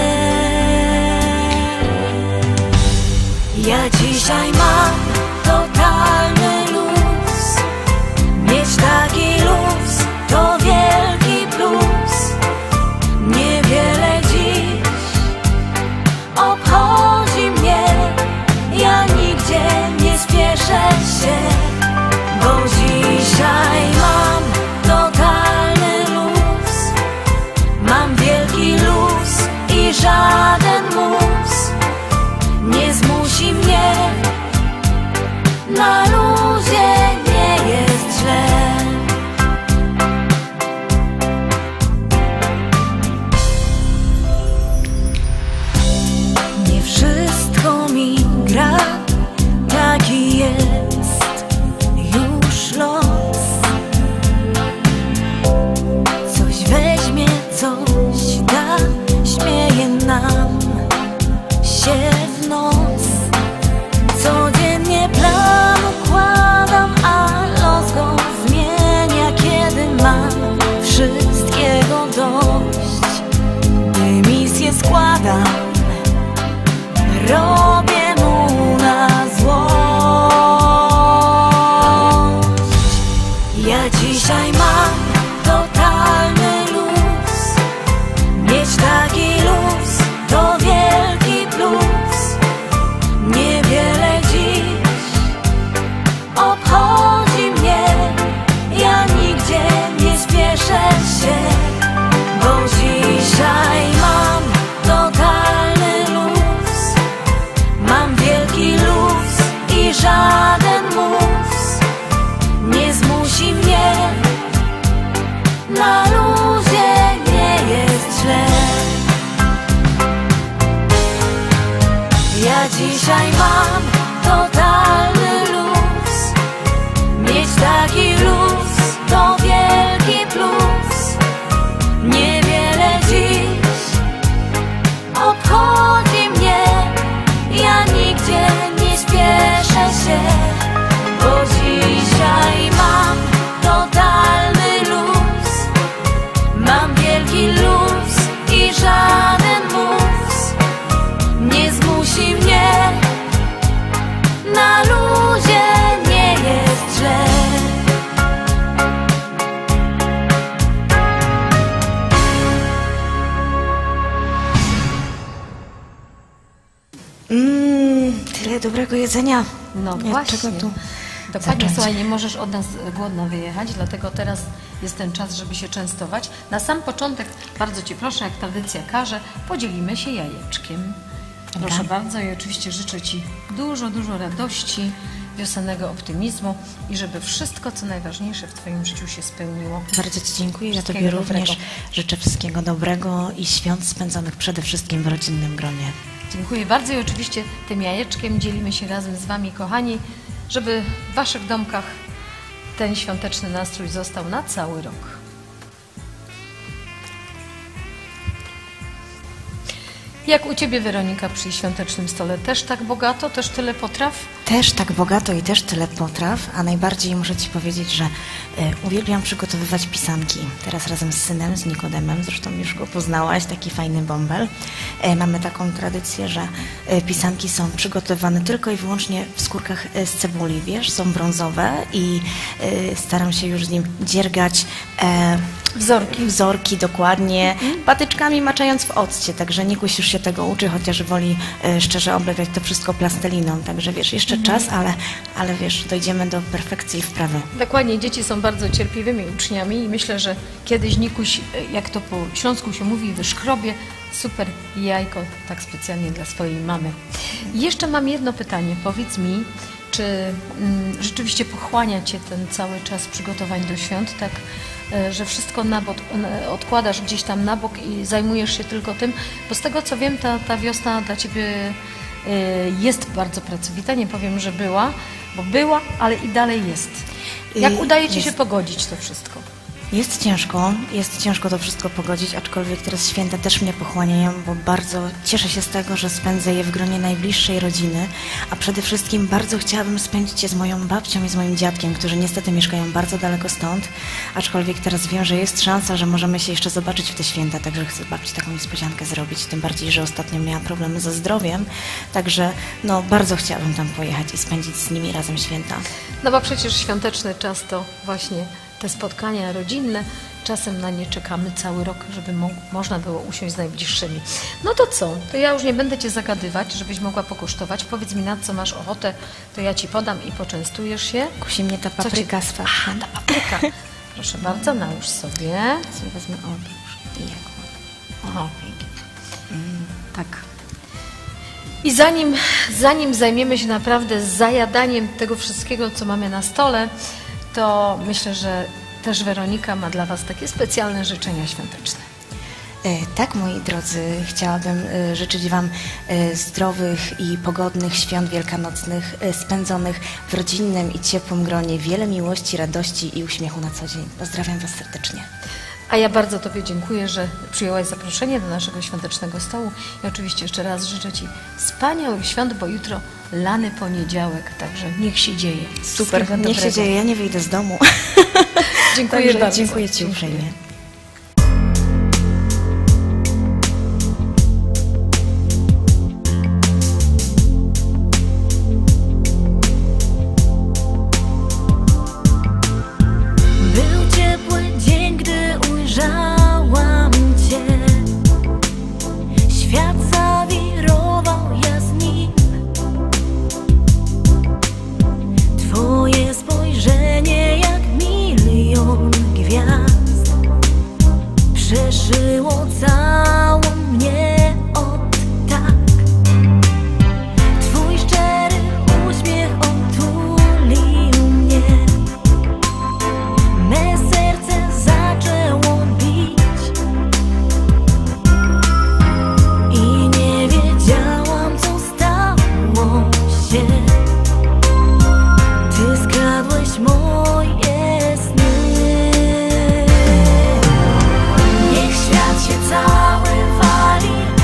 Ja dzisiaj mam totalny luz. Mieć taki luz to wielki plus. Niewiele dziś obchodzi mnie. Ja nigdzie nie spieszę się, bo dzisiaj mam totalny luz. Mam wielki luz i żaden mus nie zmusi mnie E, dobrego jedzenia. No Nie, właśnie. czego tu Dokładnie, zacząć? słuchaj, nie możesz od nas głodna wyjechać, dlatego teraz jest ten czas, żeby się częstować. Na sam początek, bardzo Cię proszę, jak tradycja każe, podzielimy się jajeczkiem. Dobra. Proszę bardzo i oczywiście życzę Ci dużo, dużo radości, wiosennego optymizmu i żeby wszystko, co najważniejsze w Twoim życiu się spełniło. Bardzo Ci dziękuję. Ja Wszystkiego Tobie również dobrego. życzę wszystkiego dobrego i świąt spędzonych przede wszystkim w rodzinnym gronie. Dziękuję bardzo i oczywiście tym jajeczkiem dzielimy się razem z Wami, kochani, żeby w Waszych domkach ten świąteczny nastrój został na cały rok. Jak u Ciebie, Weronika, przy świątecznym stole? Też tak bogato? Też tyle potraw? Też tak bogato i też tyle potraw, a najbardziej muszę Ci powiedzieć, że y, uwielbiam przygotowywać pisanki. Teraz razem z synem, z Nikodemem, zresztą już go poznałaś, taki fajny bąbel. Y, mamy taką tradycję, że y, pisanki są przygotowane tylko i wyłącznie w skórkach y, z cebuli, wiesz, są brązowe i y, staram się już z nim dziergać e, Wzorki. Wzorki, dokładnie, patyczkami maczając w occie, także Nikuś już się tego uczy, chociaż woli y, szczerze oblepiać to wszystko plasteliną, także wiesz, jeszcze czas, ale, ale wiesz, dojdziemy do perfekcji i wprawy. Dokładnie, dzieci są bardzo cierpliwymi uczniami i myślę, że kiedyś Nikuś, jak to po śląsku się mówi, wyszkrobie super jajko, tak specjalnie dla swojej mamy. I jeszcze mam jedno pytanie, powiedz mi, czy mm, rzeczywiście pochłania Cię ten cały czas przygotowań do świąt, tak, e, że wszystko na bok, e, odkładasz gdzieś tam na bok i zajmujesz się tylko tym, bo z tego co wiem, ta, ta wiosna dla Ciebie e, jest bardzo pracowita, nie powiem, że była, bo była, ale i dalej jest. Jak Y, udaje Ci jest. się pogodzić to wszystko? Jest ciężko, jest ciężko to wszystko pogodzić, aczkolwiek teraz święta też mnie pochłaniają, bo bardzo cieszę się z tego, że spędzę je w gronie najbliższej rodziny, a przede wszystkim bardzo chciałabym spędzić je z moją babcią i z moim dziadkiem, którzy niestety mieszkają bardzo daleko stąd, aczkolwiek teraz wiem, że jest szansa, że możemy się jeszcze zobaczyć w te święta, także chcę babci taką niespodziankę zrobić, tym bardziej, że ostatnio miałam problemy ze zdrowiem, także no bardzo chciałabym tam pojechać i spędzić z nimi razem święta. No bo przecież świąteczny czas to właśnie te spotkania rodzinne, czasem na nie czekamy cały rok, żeby mo można było usiąść z najbliższymi. No to co? To ja już nie będę Cię zagadywać, żebyś mogła pokosztować. Powiedz mi, na co masz ochotę, to ja Ci podam i poczęstujesz się. Kusi mnie ta Co ci- papryka z farszem. Ta papryka. Proszę bardzo, nałóż sobie. Sobie wezmę oprócz i jak ładnie. O, tak. I zanim, zanim zajmiemy się naprawdę zajadaniem tego wszystkiego, co mamy na stole, to myślę, że też Weronika ma dla Was takie specjalne życzenia świąteczne. E, Tak, moi drodzy, chciałabym e, życzyć Wam e, zdrowych i pogodnych świąt wielkanocnych, e, spędzonych w rodzinnym i ciepłym gronie, wiele miłości, radości i uśmiechu na co dzień. Pozdrawiam Was serdecznie. A ja bardzo Tobie dziękuję, że przyjęłaś zaproszenie do naszego świątecznego stołu i oczywiście jeszcze raz życzę Ci wspaniałych świąt, bo jutro lany poniedziałek, także niech się dzieje. Wszystkiego niech się dobrego. dzieje, ja nie wyjdę z domu. Dziękuję Także bardzo. Dziękuję Ci Dziękuję. uprzejmie. Był ciepły dzień, gdy ujrzałam Cię. Świat zawirował, ja z nim. Twoje spojrzenie jak milion gwiazd przeszyło całą mnie od tak. Twój szczery uśmiech otulił mnie. Me serce zaczęło bić i nie wiedziałam, co stało się. Ty skradłeś moje sny. Niech świat się cały wali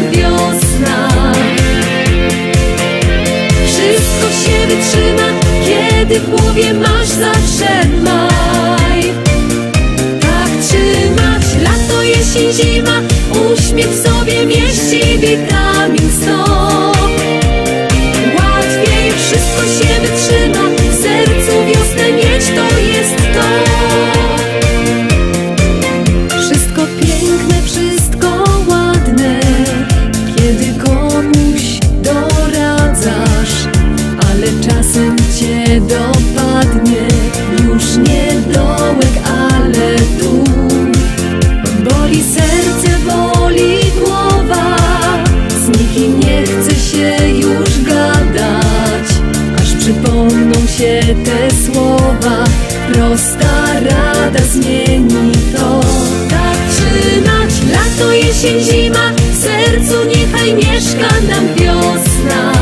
nam wiosna. Wszystko się wytrzyma, kiedy w głowie masz zawsze maj. Tak trzymać lato, jesień, zima, uśmiech w sobie mieści witamin sok. Łatwiej wszystko się wytrzyma, w sercu wiosnę mieć to jest to. Wszystko piękne, wszystko ładne, kiedy komuś doradzasz, ale czasem cię dopadnie już nie dołek, ale tu. Boli serce, boli głowa, z nikim nie chce się już gadać, aż przypomną się te słowa. Prosta rada zmieni to. Tak trzymać lato, jesień, zima, w sercu niechaj mieszka nam wiosna.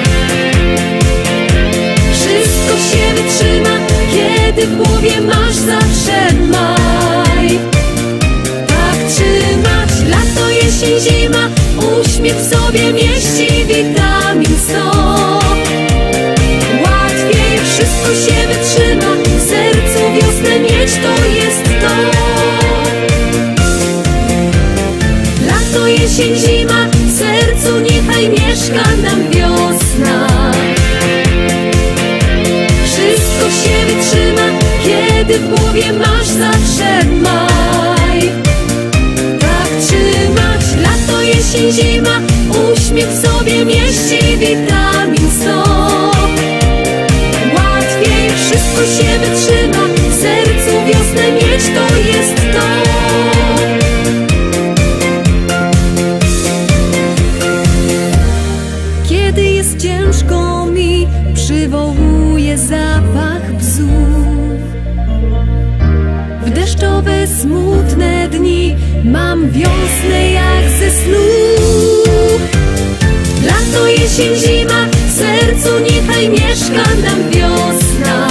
Wszystko się wytrzyma, kiedy w głowie masz zawsze maj. Tak trzymać lato, jesień, zima, uśmiech w sobie mieści witamin sok. Łatwiej wszystko się wytrzyma, w sercu wiosnę mieć to jest to. Lato, jesień, zima, w sercu niechaj mieszka nam wiosna. Wszystko się wytrzyma, kiedy w głowie masz zawsze maj. Tak trzymać lato, jesień, zima, uśmiech w sobie mieści witamin sok. Łatwiej wszystko się wytrzyma, w sercu wiosnę mieć to jest to. Kiedy jest ciężko mi, przywołuje zapach bzów. W deszczowe, smutne dni mam wiosnę jak ze snu. Lato, jesień, zima, w sercu niechaj mieszka nam wiosna.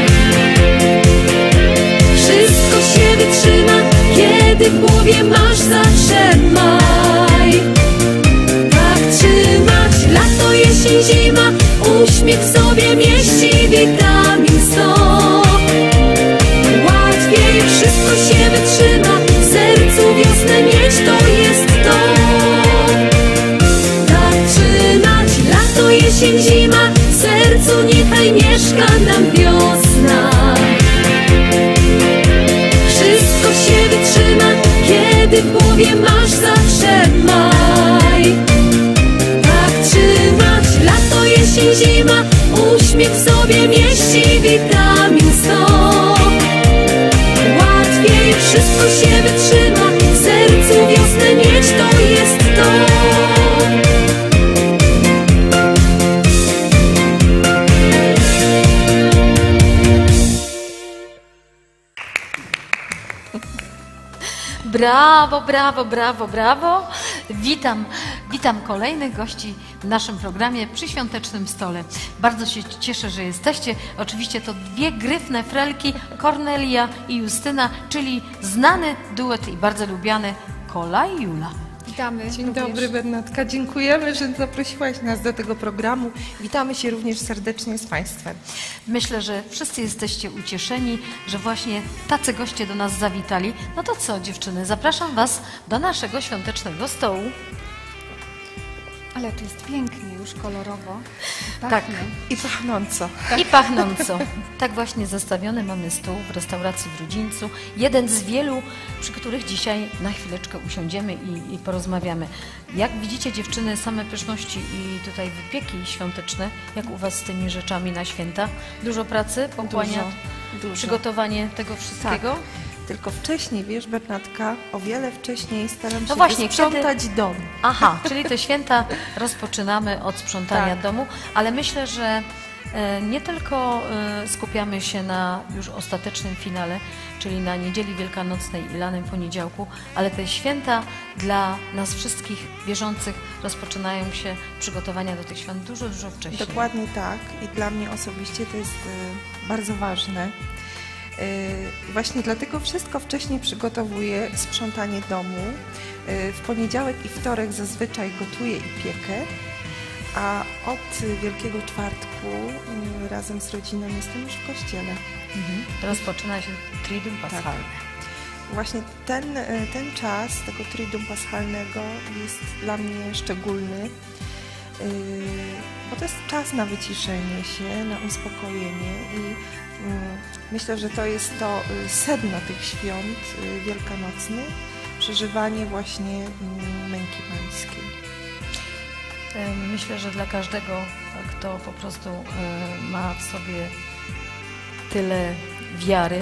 Wszystko się wytrzyma, kiedy w głowie masz zawsze maj. Tak trzymać lato, jesień, zima, uśmiech w sobie mieści witamin sok. Łatwiej wszystko się wytrzyma, w sercu wiosnę mieć to jest to. Tak trzymać lato, jesień, zima, w sercu niechaj mieszka nam wiosna. Wszystko się wytrzyma, kiedy w głowie masz zawsze maj. Tak trzymać lato, jesień, zima, uśmiech w sobie mieści witamin sok. Łatwiej wszystko się wytrzyma, w sercu wiosnę mieć to jest to. Brawo, brawo, brawo, brawo. Witam, witam kolejnych gości w naszym programie przy świątecznym stole. Bardzo się cieszę, że jesteście. Oczywiście to dwie gryfne frelki, Kornelia i Justyna, czyli znany duet i bardzo lubiany Kola i Jula. Witamy. Dzień również. dobry, Bernadka. Dziękujemy, że zaprosiłaś nas do tego programu. Witamy się również serdecznie z Państwem. Myślę, że wszyscy jesteście ucieszeni, że właśnie tacy goście do nas zawitali. No to co, dziewczyny, zapraszam Was do naszego świątecznego stołu. Ale to jest pięknie, już kolorowo. Tak. Pachnie. I pachnąco. I pachnąco. Tak właśnie zestawiony mamy stół w restauracji w Rudzińcu. Jeden z wielu, przy których dzisiaj na chwileczkę usiądziemy i, i porozmawiamy. Jak widzicie, dziewczyny, same pyszności i tutaj wypieki świąteczne. Jak u Was z tymi rzeczami na święta? Dużo pracy pochłania Dużo, dużo. przygotowanie tego wszystkiego? Tak. Tylko wcześniej, wiesz, Bernadka, o wiele wcześniej staram się No właśnie, sprzątać kiedy... dom. Aha, czyli te święta rozpoczynamy od sprzątania Tak. domu, ale myślę, że e, nie tylko e, skupiamy się na już ostatecznym finale, czyli na Niedzieli Wielkanocnej i lanym poniedziałku, ale te święta dla nas wszystkich wierzących rozpoczynają się przygotowania do tych świąt dużo, dużo wcześniej. Dokładnie tak. I dla mnie osobiście to jest y, bardzo ważne. Właśnie dlatego wszystko wcześniej przygotowuję, sprzątanie domu. W poniedziałek i wtorek zazwyczaj gotuję i piekę, a od Wielkiego Czwartku razem z rodziną jestem już w kościele. Mhm. Rozpoczyna się Triduum Paschalne. Tak. Właśnie ten, ten czas tego Triduum Paschalnego jest dla mnie szczególny, bo to jest czas na wyciszenie się, na uspokojenie i myślę, że to jest to sedno tych świąt wielkanocnych, przeżywanie właśnie męki pańskiej. Myślę, że dla każdego, kto po prostu ma w sobie tyle wiary,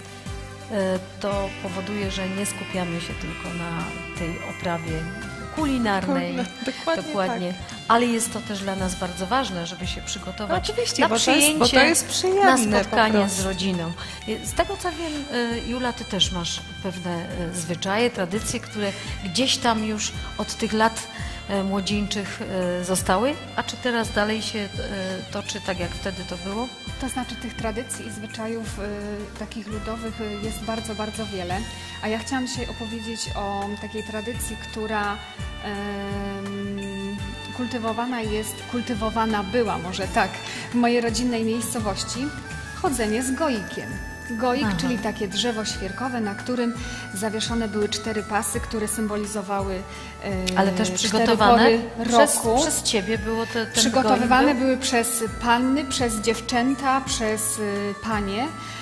to powoduje, że nie skupiamy się tylko na tej oprawie kulinarnej, dokładnie, dokładnie. Tak. Ale jest to też dla nas bardzo ważne, żeby się przygotować no oczywiście, na bo przyjęcie, to jest, bo to jest przyjemne, na spotkanie z rodziną. Z tego co wiem, Jula, ty też masz pewne zwyczaje, tradycje, które gdzieś tam już od tych lat młodzieńczych zostały, a czy teraz dalej się toczy tak, jak wtedy to było? To znaczy tych tradycji i zwyczajów y, takich ludowych y, jest bardzo, bardzo wiele. A ja chciałam dzisiaj opowiedzieć o takiej tradycji, która y, kultywowana jest, kultywowana była może tak, w mojej rodzinnej miejscowości, chodzenie z goikiem. Goik, Aha. czyli takie drzewo świerkowe, na którym zawieszone były cztery pasy, które symbolizowały e, Ale też przygotowane przez, roku. Przez ciebie było to, ten Przygotowywane był? były przez panny, przez dziewczęta, przez y, panie.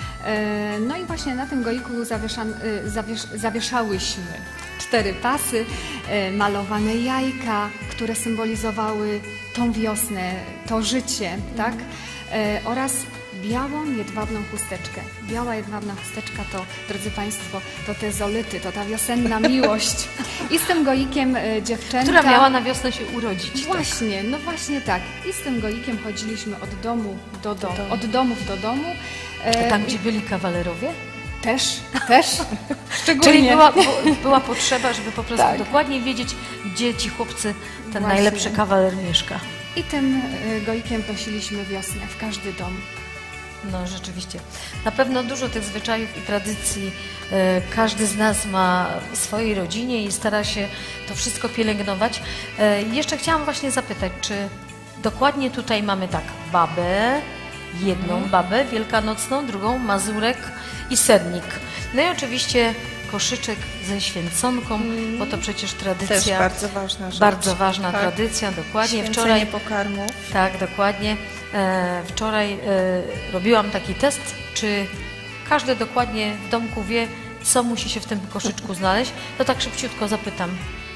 E, no i właśnie na tym goiku zawieszan, y, zawiesz, zawieszałyśmy cztery pasy, e, malowane jajka, które symbolizowały tą wiosnę, to życie, mm. tak? E, oraz białą, jedwabną chusteczkę. Biała, jedwabna chusteczka to, drodzy Państwo, to te zolity, to ta wiosenna miłość. I z tym goikiem e, dziewczęta... Która miała na wiosnę się urodzić. Właśnie, tak. no właśnie tak. I z tym goikiem chodziliśmy od domu do domu, od domów do domu. E, Tam, gdzie byli kawalerowie? Też, też. Szczególnie. Czyli była, była potrzeba, żeby po prostu tak. dokładnie wiedzieć, gdzie ci chłopcy, ten Właśnie. najlepszy kawaler mieszka. I tym goikiem prosiliśmy wiosnę w każdy dom. No rzeczywiście. Na pewno dużo tych zwyczajów i tradycji e, każdy z nas ma w swojej rodzinie i stara się to wszystko pielęgnować. E, jeszcze chciałam właśnie zapytać, czy dokładnie tutaj mamy tak babę, jedną mhm. babę wielkanocną, drugą mazurek i sernik. No i oczywiście koszyczek ze święconką, mm. bo to przecież tradycja. Też bardzo ważna rzecz. Bardzo ważna tak. tradycja, dokładnie. Święcenie Wczoraj pokarmu. Tak, dokładnie. E, wczoraj e, robiłam taki test, czy każdy dokładnie w domku wie, co musi się w tym koszyczku znaleźć. To tak szybciutko zapytam.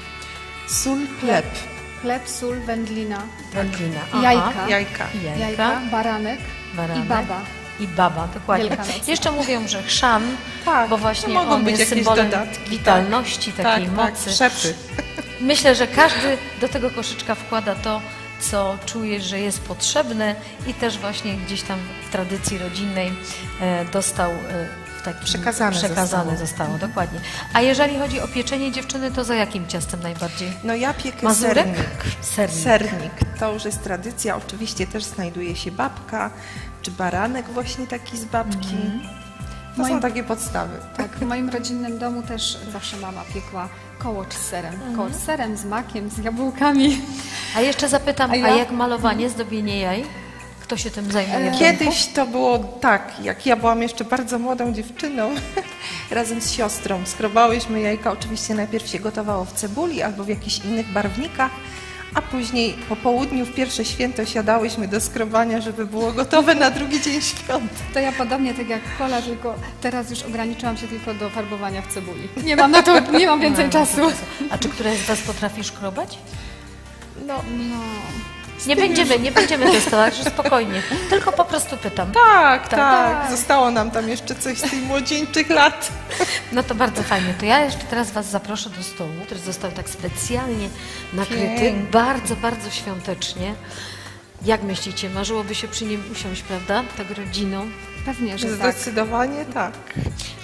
Sól, chleb. Chleb, sól, wędlina. Wędlina. Jajka. Jajka. Jajka. Jajka, baranek, baranek i baba. I baba, dokładnie. Jeszcze mówią, że chrzan, tak, bo właśnie mogą on być jest jakieś symbolem dodatki, witalności, tak. takiej tak, mocy. Tak, szepy. Myślę, że każdy do tego koszyczka wkłada to, co czuje, że jest potrzebne i też właśnie gdzieś tam w tradycji rodzinnej e, dostał e, tak, przekazane, przekazane zostało. zostało. Dokładnie. A jeżeli chodzi o pieczenie dziewczyny, to za jakim ciastem najbardziej? No ja piekę Mazurek? sernik. sernik. Sernik. To już jest tradycja. Oczywiście też znajduje się babka, czy baranek właśnie taki z babki. Mm. To moim, są takie podstawy. Tak, w moim rodzinnym domu też zawsze mama piekła kołocz z serem. Mm. Kołocz z serem, z makiem, z jabłkami. A jeszcze zapytam, a, ja? a jak malowanie, zdobienie jaj? Kto się tym zajmuje? Kiedyś to było tak, jak ja byłam jeszcze bardzo młodą dziewczyną, razem z siostrą skrobałyśmy jajka. Oczywiście najpierw się gotowało w cebuli albo w jakichś innych barwnikach, a później po południu w pierwsze święto siadałyśmy do skrobania, żeby było gotowe na drugi dzień świąt. To ja podobnie tak jak Kola, tylko teraz już ograniczyłam się tylko do farbowania w cebuli. Nie mam na to, nie mam więcej no, czasu. A czy któraś z Was potrafi szkrobać? No, no. Nie będziemy, nie będziemy testować, że spokojnie. Tylko po prostu pytam. Tak, tak, tak. Zostało nam tam jeszcze coś z tych młodzieńczych lat. No to bardzo fajnie. To ja jeszcze teraz Was zaproszę do stołu, który został tak specjalnie nakryty. Pięknie. Bardzo, bardzo świątecznie. Jak myślicie, marzyłoby się przy nim usiąść, prawda? Tak rodziną? Pewnie, że Zdecydowanie tak. tak.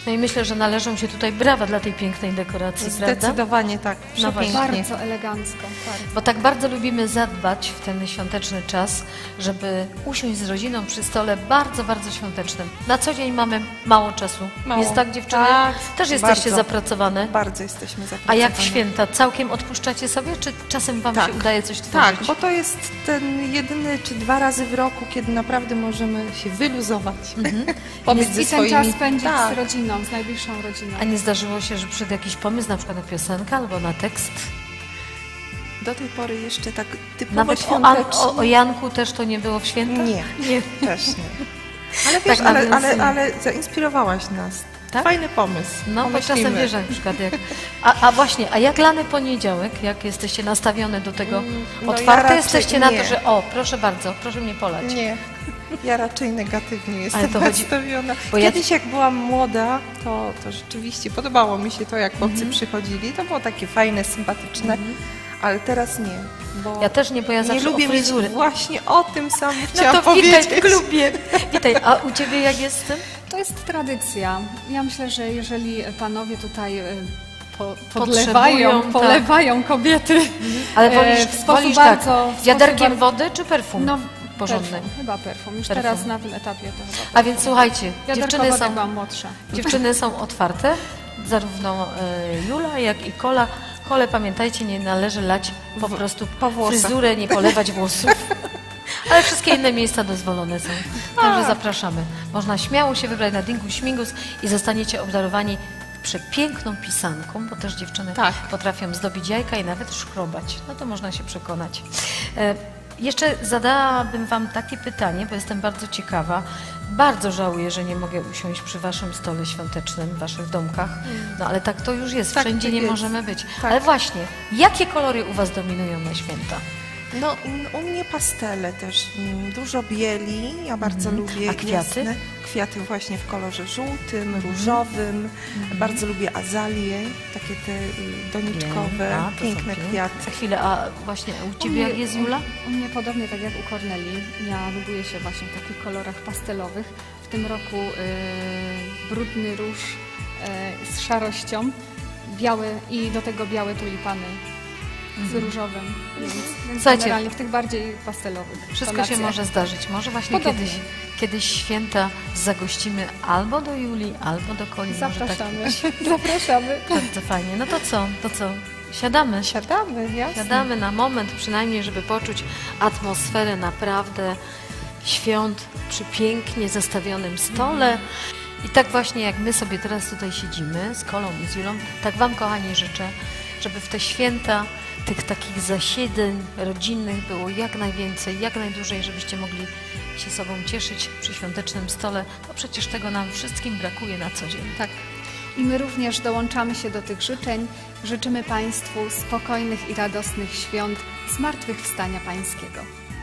No i myślę, że należą się tutaj brawa dla tej pięknej dekoracji, prawda? Zdecydowanie tak, No właśnie. przepięknie. Bardzo elegancko. Bardzo. Bo tak bardzo lubimy zadbać w ten świąteczny czas, żeby usiąść z rodziną przy stole bardzo, bardzo świątecznym. Na co dzień mamy mało czasu. Mało. Jest tak, dziewczyny? Tak, Też jesteście bardzo. zapracowane. Bardzo jesteśmy zapracowane. A jak w święta? Całkiem odpuszczacie sobie, czy czasem wam Tak. się udaje coś tworzyć? Tak, bo to jest ten jedyny czy dwa razy w roku, kiedy naprawdę możemy się wyluzować. Mhm. Pobyć I ze ten swoimi... czas spędzić tak. z rodziną, z najbliższą rodziną. A nie zdarzyło się, że przyszedł jakiś pomysł, na przykład na piosenkę albo na tekst? Do tej pory jeszcze tak typowo Nawet o, świątecznie. o, o Janku też to nie było w święta? Nie, Nie. też nie. Ale wiesz, Tak ale, ale, nawiązuję. ale zainspirowałaś nas. Tak? Fajny pomysł. No, bo Pomyślimy. czasem wiesz, na przykład jak... A, a właśnie, a jak lany poniedziałek, jak jesteście nastawione do tego, no otwarte ja raczej jesteście na nie. to, że o, proszę bardzo, proszę mnie polać. Nie. Ja raczej negatywnie jestem to chodzi- nastawiona. bo ja- Kiedyś jak byłam młoda, to, to rzeczywiście podobało mi się to, jak chłopcy Mhm. przychodzili. To było takie fajne, sympatyczne, ale teraz nie. Bo Ja też nie, bo ja nie zawsze lubię o mieć fryzury. właśnie o tym samym No chciałam to witaj powiedzieć. w klubie. Witaj, a u Ciebie jak jest z tym? To jest tradycja. Ja myślę, że jeżeli panowie tutaj e, po, Potrzebują, podlewają, tak. polewają kobiety Ale e, wolisz, w sposób wolisz bardzo... tak, w wiaderkiem sposób wody czy perfum? No, porządny. Perfum, chyba perfum. Już Perfum. teraz na tym etapie to chyba A więc słuchajcie, Wiaderko dziewczyny wody są, byłam młodsza. dziewczyny są otwarte, zarówno e, Jula, jak i Kola. Kole, pamiętajcie, nie należy lać po prostu po włosach. fryzurę, nie polewać włosów. Ale wszystkie inne miejsca dozwolone są. Także zapraszamy. Można śmiało się wybrać na Dingus Śmigus i zostaniecie obdarowani przepiękną pisanką, bo też dziewczyny Tak. potrafią zdobić jajka i nawet szkrobać. No to można się przekonać. E, jeszcze zadałabym wam takie pytanie, bo jestem bardzo ciekawa. Bardzo żałuję, że nie mogę usiąść przy waszym stole świątecznym, w waszych domkach. No ale tak to już jest. Tak Wszędzie to nie jest. możemy być. Tak. Ale właśnie, jakie kolory u was dominują na święta? No, u mnie pastele też, mm, dużo bieli, ja bardzo lubię A kwiaty? jasne kwiaty właśnie w kolorze żółtym, różowym, bardzo lubię azalie, takie te y, doniczkowe, A, to są piękne piękne. kwiaty. Za chwilę, a właśnie u ciebie jak jest, Jula? U, u mnie podobnie tak jak u Korneli. Ja lubuję się właśnie w takich kolorach pastelowych. W tym roku y, brudny róż y, z szarością, białe i do tego białe tulipany z różowym. Więc, więc Słuchajcie, generalnie w tych bardziej pastelowych Wszystko tonacjach. się może zdarzyć. Może właśnie Podobnie. kiedyś, kiedyś święta zagościmy albo do Julii, albo do Koli. Może Zapraszamy. Tak, Zapraszamy. bardzo fajnie. No to co? To co? Siadamy. Siadamy, jasne. Siadamy na moment przynajmniej, żeby poczuć atmosferę naprawdę świąt przy pięknie zastawionym stole. I tak właśnie jak my sobie teraz tutaj siedzimy z Kolą i z Julą, tak wam, kochani, życzę, żeby w te święta tych takich zasiedzeń rodzinnych było jak najwięcej, jak najdłużej, żebyście mogli się sobą cieszyć przy świątecznym stole. No przecież tego nam wszystkim brakuje na co dzień. Tak. I my również dołączamy się do tych życzeń. Życzymy Państwu spokojnych i radosnych świąt Zmartwychwstania Pańskiego.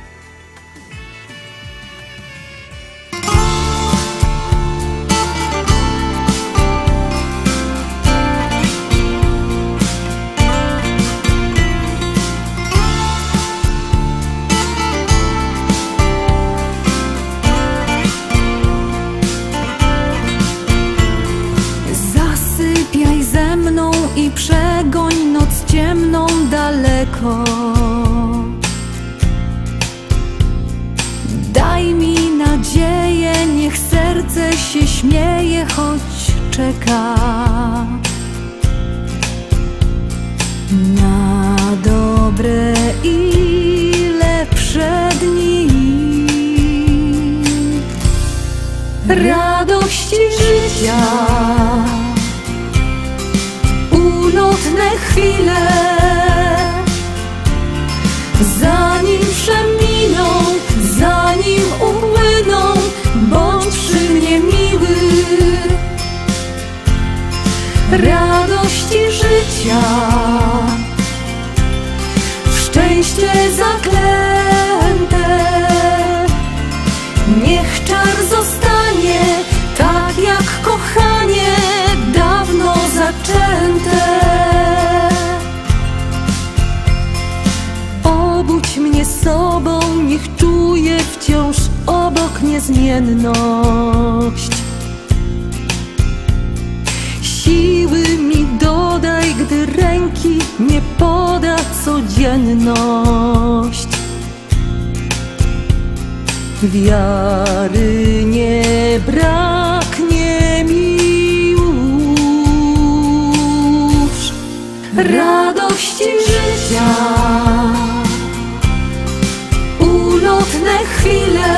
Zasypiaj ze mną i przegoń noc ciemną daleko. Daj mi nadzieję, niech serce się śmieje, choć czeka na dobre i lepsze dni. Radości życia, ulotne chwile, zanim przeminą, zanim upłyną, bądź przy mnie miły. Radości życia, w szczęście zaklęte, niech czar zostanie tak jak kochanie dawno zaczęte. Obudź mnie sobą, niech czuję wciąż obok niezmienność. Radości nie poda codzienność, wiary nie braknie mi już. Radości życia, ulotne chwile,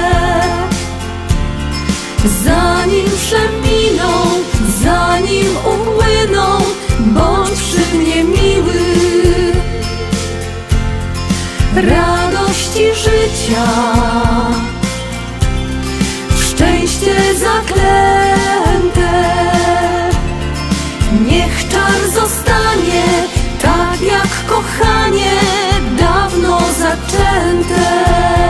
zanim przeminą, zanim upłyną, bądź przy mnie miły. Radości życia, w szczęście zaklęte, niech czar zostanie tak jak kochanie dawno zaczęte.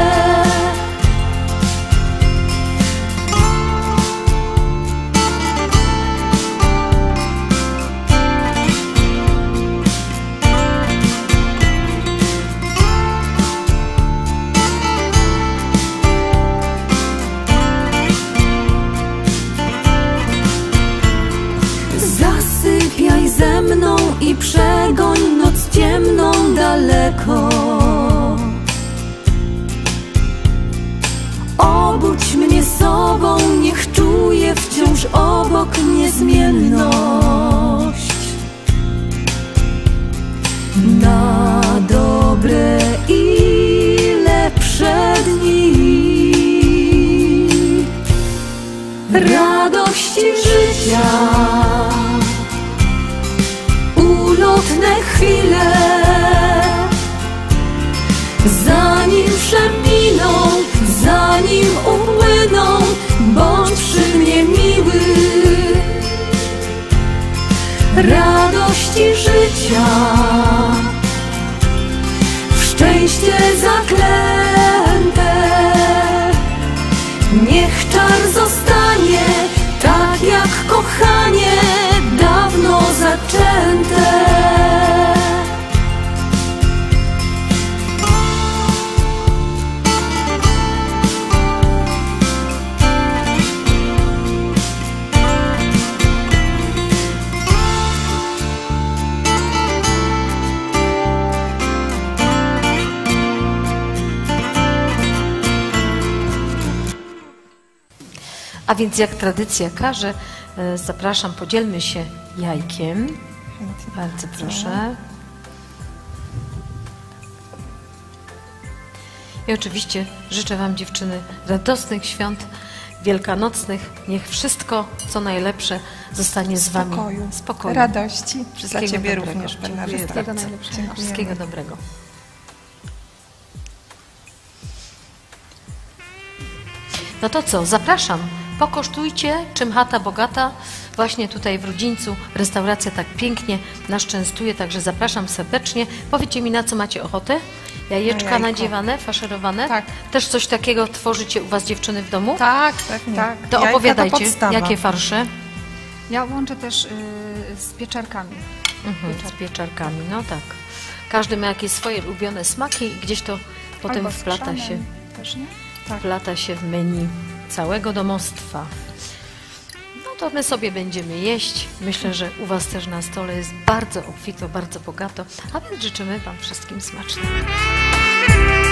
Ze mną i przegoń noc ciemną daleko. Obudź mnie sobą, niech czuję wciąż obok niezmienność. Na dobre i lepsze dni, radości życia, ulotne chwile, zanim przeminą, zanim upłyną, bądź przy mnie miły. Radości życia, w szczęście zaklęte, niech czar zostanie tak jak kochanie dawno zaczęte. A więc jak tradycja każe, zapraszam, podzielmy się jajkiem. Bardzo proszę. I oczywiście życzę Wam, dziewczyny, radosnych świąt wielkanocnych. Niech wszystko, co najlepsze, zostanie z Wami. Spokoju, Spokoju. radości. Wszystkiego Dla Ciebie dobrego. również, Bernardo. Wszystkiego najlepszego. Wszystkiego dobrego. No to co, zapraszam. Pokosztujcie, czym chata bogata. Właśnie tutaj w Rudzińcu restauracja tak pięknie nas częstuje, także zapraszam serdecznie. Powiedzcie mi, na co macie ochotę? Jajeczka nadziewane, faszerowane? Tak. Też coś takiego tworzycie u Was, dziewczyny, w domu? Tak, pewnie. Tak. To Jajka opowiadajcie, to jakie farsze? Ja łączę też y, z pieczarkami. Mhm, z pieczarkami, no tak. Każdy ma jakieś swoje ulubione smaki i gdzieś to potem Albo z wplata chrzanem się, też, nie? wplata się w menu całego domostwa. No to my sobie będziemy jeść. Myślę, że u Was też na stole jest bardzo obfito, bardzo bogato, a więc życzymy Wam wszystkim smacznego.